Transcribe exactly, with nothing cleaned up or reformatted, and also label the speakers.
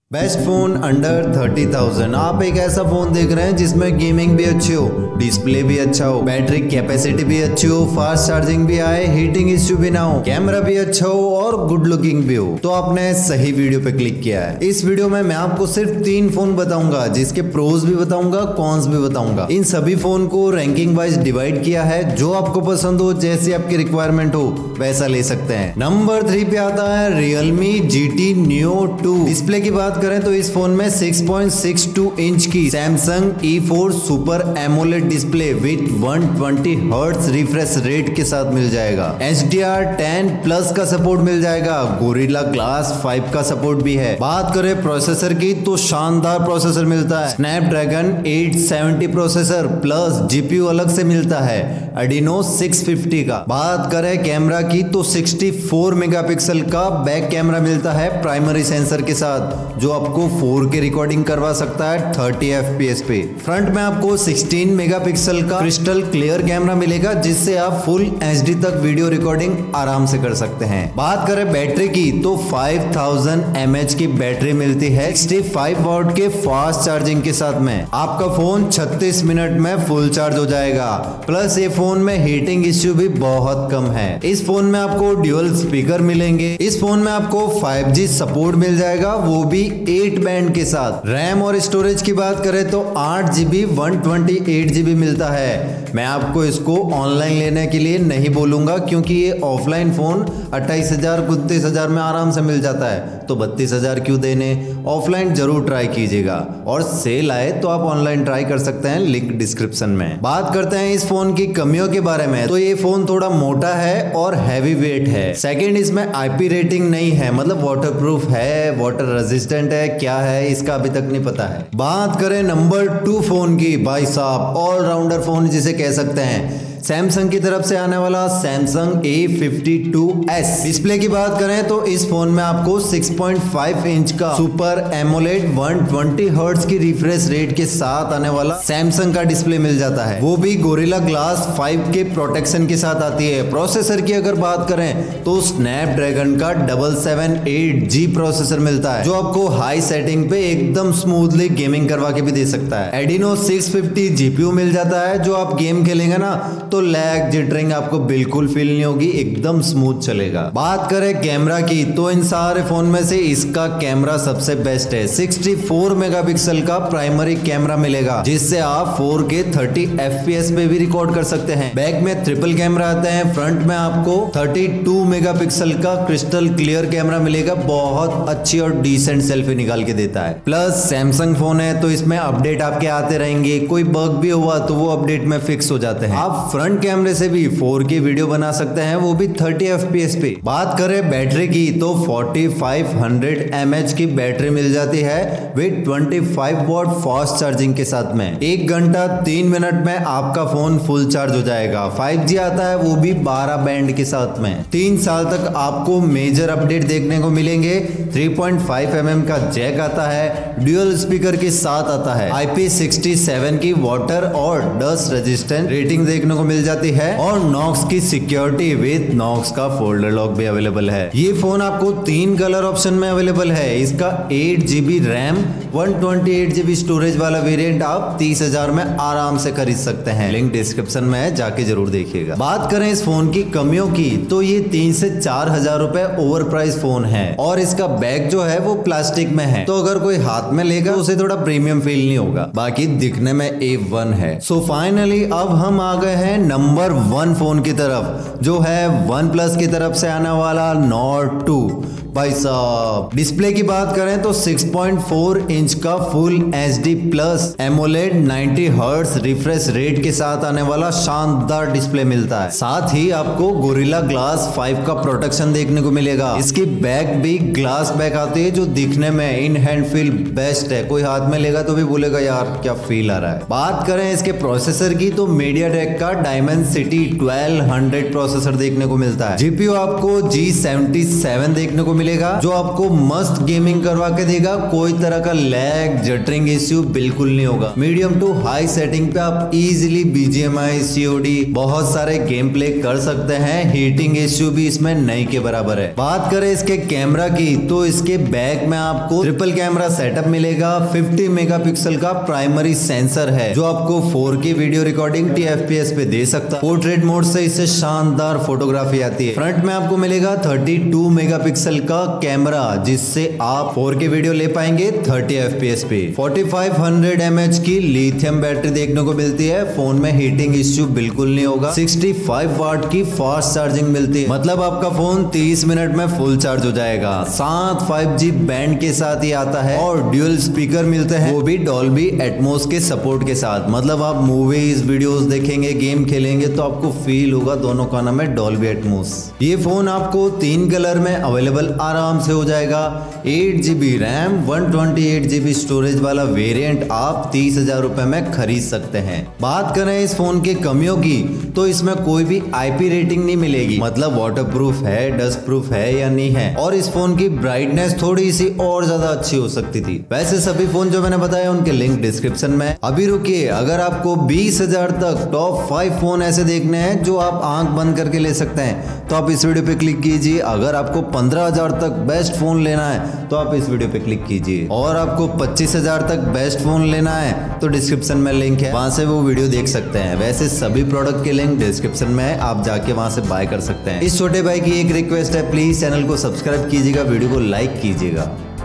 Speaker 1: Best phone under thirty thousand. आप एक ऐसा फोन देख रहे हैं जिसमें गेमिंग भी अच्छी हो, डिस्प्ले भी अच्छा हो, बैटरी कैपेसिटी भी अच्छी हो, फास्ट चार्जिंग भी आए, हीटिंग इश्यू भी ना हो, कैमरा भी अच्छा हो और गुड लुकिंग भी हो, तो आपने सही वीडियो पे क्लिक किया है। इस वीडियो में मैं आपको सिर्फ तीन फोन बताऊंगा, जिसके प्रोज भी बताऊंगा, कॉन्स भी बताऊंगा। इन सभी फोन को रैंकिंग वाइज डिवाइड किया है, जो आपको पसंद हो, जैसी आपकी रिक्वायरमेंट हो वैसा ले सकते हैं। नंबर थ्री पे आता है Realme G T Neo two. Display की बात करें तो इस फोन में six point six two inch की Samsung E four super AMOLED display with one twenty hertz refresh rate के साथ मिल जाएगा। H D R ten plus का सपोर्ट मिल जाएगा। गोरिल्ला ग्लास फाइव का सपोर्ट भी है। बात करें प्रोसेसर की तो शानदार प्रोसेसर मिलता है। Snapdragon eight seventy processor plus GPU अलग से मिलता है Adreno सिक्स फिफ्टी का। बात करें कैमरा की तो सिक्सटी फोर मेगापिक्सल का बैक कैमरा मिलता है प्राइमरी सेंसर के साथ, जो आपको फोर के रिकॉर्डिंग करवा सकता है थर्टी एफ पी एस पे। फ्रंट में आपको सिक्सटीन मेगापिक्सल का क्रिस्टल क्लियर कैमरा मिलेगा, जिससे आप फुल एच डी तक वीडियो रिकॉर्डिंग आराम से कर सकते हैं। बात करें बैटरी की तो फाइव थाउजेंड एम एच की बैटरी मिलती है सिक्सटी फाइव वॉट के फास्ट चार्जिंग के साथ में। आपका फोन छत्तीस मिनट में फुल चार्ज हो जाएगा। प्लस ये फोन में हीटिंग इश्यू भी बहुत कम है। इस फोन में आपको ड्यूअल स्पीकर मिलेंगे। इस फोन में आपको फाइव जी सपोर्ट मिल जाएगा, वो भी एट बैंड के साथ। रैम और स्टोरेज की बात करें तो आठ GB one twenty eight GB मिलता है। मैं आपको इसको ऑनलाइन लेने के लिए नहीं बोलूंगा, क्योंकि ये ऑफलाइन फोन अट्ठाईस हजार उनतीस हजार में आराम से मिल जाता है, तो बत्तीस हजार क्यों देने। ऑफलाइन जरूर ट्राई कीजिएगा, और सेल आए तो आप ऑनलाइन ट्राई कर सकते हैं, लिंक डिस्क्रिप्शन में। बात करते हैं इस फोन की कमियों के बारे में, तो ये फोन थोड़ा मोटा है और हैवी वेट है। सेकेंड, इसमें आईपी रेटिंग नहीं है, मतलब वाटरप्रूफ है, वाटर रेजिस्टेंट है, क्या है इसका अभी तक नहीं पता है। बात करें नंबर टू फोन की, भाई साहब ऑलराउंडर फोन जिसे कह सकते हैं, सैमसंग की तरफ से आने वाला Samsung A fifty two S. Display की बात करें तो इस फोन में आपको सिक्स पॉइंट फाइव इंच का super AMOLED one twenty hertz की रिफ्रेश रेट के साथ आने वाला Samsung का डिस्प्ले मिल जाता है, वो भी गोरिल्ला ग्लास फाइव के प्रोटेक्शन के साथ आती है। प्रोसेसर की अगर बात करें तो स्नैपड्रैगन का double seven eight G processor मिलता है, जो आपको हाई सेटिंग पे एकदम स्मूथली गेमिंग करवा के भी दे सकता है। Adreno सिक्स फिफ्टी जीपीयू मिल जाता है, जो आप गेम खेलेंगे ना तो लैग जिटरिंग आपको बिल्कुल फील नहीं होगी, एकदम स्मूथ चलेगा। बात करें कैमरा की तो इन सारे फोन में से इसका कैमरा सबसे बेस्ट है। सिक्सटी फोर मेगापिक्सल का प्राइमरी कैमरा मिलेगा, जिससे आप फोर के थर्टी एफ पी एस पे भी रिकॉर्ड कर सकते हैं। बैक में ट्रिपल कैमरा आते हैं। फ्रंट में आपको थर्टी टू मेगापिक्सल का क्रिस्टल क्लियर कैमरा मिलेगा, बहुत अच्छी और डिसेंट सेल्फी निकाल के देता है। प्लस सैमसंग फोन है तो इसमें अपडेट आपके आते रहेंगे, कोई बग भी हुआ तो वो अपडेट में फिक्स हो जाते हैं। आप फ्रंट कैमरे से भी फोर के वीडियो बना सकते हैं, वो भी थर्टी एफ पी एस पे। बात करें बैटरी की तो forty five hundred M H की बैटरी मिल जाती है with twenty five watt fast charging के साथ में। एक घंटा तीन मिनट में आपका फोन फुल चार्ज हो जाएगा। फाइव जी आता है, वो भी बारह बैंड के साथ में। तीन साल तक आपको मेजर अपडेट देखने को मिलेंगे। Three point five M M का जैक आता है, ड्यूअल स्पीकर के साथ आता है। आई पी सिक्सटी सेवन की वाटर और डस्ट रेजिस्टेंट रेटिंग देखने को मिल जाती है, और नॉक्स की सिक्योरिटी विद नॉक्स का फोल्डर लॉक भी अवेलेबल है। ये फोन आपको तीन कलर ऑप्शन में अवेलेबल है। इसका eight GB RAM one twenty eight GB storage वाला वेरिएंट आप तीस हजार में आराम से खरीद सकते हैं, लिंक डिस्क्रिप्शन में है, जाके जरूर देखिएगा। बात करें इस फोन की कमियों की तो ये तीन से चार हजार रुपए ओवर प्राइस फोन है, और इसका बैग जो है वो प्लास्टिक में है, तो अगर कोई हाथ में लेगा तो उसे थोड़ा प्रीमियम फील नहीं होगा। बाकी दिखने में ए वन है। सो फाइनली अब हम आ गए हैं नंबर वन फोन की तरफ, जो है वन प्लस की तरफ से आने वाला नॉर्ड टू। भाई साहब डिस्प्ले की बात करें तो सिक्स पॉइंट फोर इंच का full H D plus AMOLED ninety hertz refresh rate के साथ आने वाला शानदार डिस्प्ले मिलता है। साथ ही आपको गोरिल्ला ग्लास फाइव का प्रोटेक्शन देखने को मिलेगा। इसकी बैक भी ग्लास बैक आती है, जो दिखने में इन हैंड फील बेस्ट है। कोई हाथ में लेगा तो भी बोलेगा यार क्या फील आ रहा है। बात करें इसके प्रोसेसर की तो मीडियाटेक का डायमेंसिटी ट्वेल्व हंड्रेड प्रोसेसर देखने को मिलता है। जीपीयू आपको जी सेवेंटी सेवन देखने को मिलेगा जो आपको मस्त गेमिंग करवा के देगा। कोई तरह का लैग जटरिंग इश्यू बिल्कुल नहीं होगा। मीडियम टू हाई सेटिंग पे आप इजीली बीजीएमआई सीओडी बहुत सारे गेम प्ले कर सकते हैं। हीटिंग इश्यू भी इसमें नहीं के बराबर है। बात करें इसके कैमरा की तो इसके बैक में आपको ट्रिपल कैमरा सेटअप मिलेगा। पचास मेगापिक्सल का प्राइमरी सेंसर है जो आपको फोर के वीडियो रिकॉर्डिंग टी एफ पी एस पे दे सकता है। पोर्ट्रेट मोड से इससे शानदार फोटोग्राफी आती है। फ्रंट में आपको मिलेगा बत्तीस मेगापिक्सल का कैमरा जिससे आप फोर के वीडियो ले पाएंगे थर्टी एफ पी एस पे। पैंतालीस सौ एम एच की लिथियम बैटरी देखने को मिलती है। फोन में हीटिंग इश्यू बिल्कुल नहीं होगा। पैंसठ वाट की फास्ट चार्जिंग मिलती है, मतलब आपका फोन तीस मिनट में फुल चार्ज हो जाएगा। साथ फाइव जी बैंड के साथ ही आता है और ड्यूल स्पीकर मिलते हैं, वो भी डॉल्बी एटमॉस के सपोर्ट के साथ। मतलब आप मूवीज वीडियोस देखेंगे, गेम खेलेंगे तो आपको फील होगा दोनों कानों में डॉल्बी एटमॉस। ये फोन आपको तीन कलर में अवेलेबल आराम से हो जाएगा। Eight GB RAM one twenty eight GB storage वाला वेरिएंट आप तीस हजार रुपए में खरीद सकते हैं। बात करें इस फोन की कमियों की तो इसमें कोई भी आईपी रेटिंग नहीं मिलेगी, मतलब वाटरप्रूफ है, डस्ट प्रूफ है या नहीं है। और इस फोन की ब्राइटनेस थोड़ी सी और ज्यादा अच्छी हो सकती थी। वैसे सभी फोन जो मैंने बताया उनके लिंक डिस्क्रिप्शन में। अभी रुकिए, अगर आपको बीस हजार तक टॉप फाइव फोन ऐसे देखने हैं जो आप आंख बंद करके ले सकते हैं तो आप इस वीडियो पे क्लिक कीजिए। अगर आपको पंद्रह हजार तक बेस्ट फोन लेना है तो आप इस वीडियो पे क्लिक कीजिए। और आपको पच्चीस हजार तक बेस्ट फोन लेना है तो डिस्क्रिप्शन में लिंक है, वहां से वो वीडियो देख सकते हैं। वैसे सभी प्रोडक्ट के लिंक डिस्क्रिप्शन में है, आप जाके वहां से बाय कर सकते हैं। इस छोटे भाई की एक रिक्वेस्ट है, प्लीज चैनल को सब्सक्राइब कीजिएगा, वीडियो को लाइक कीजिएगा।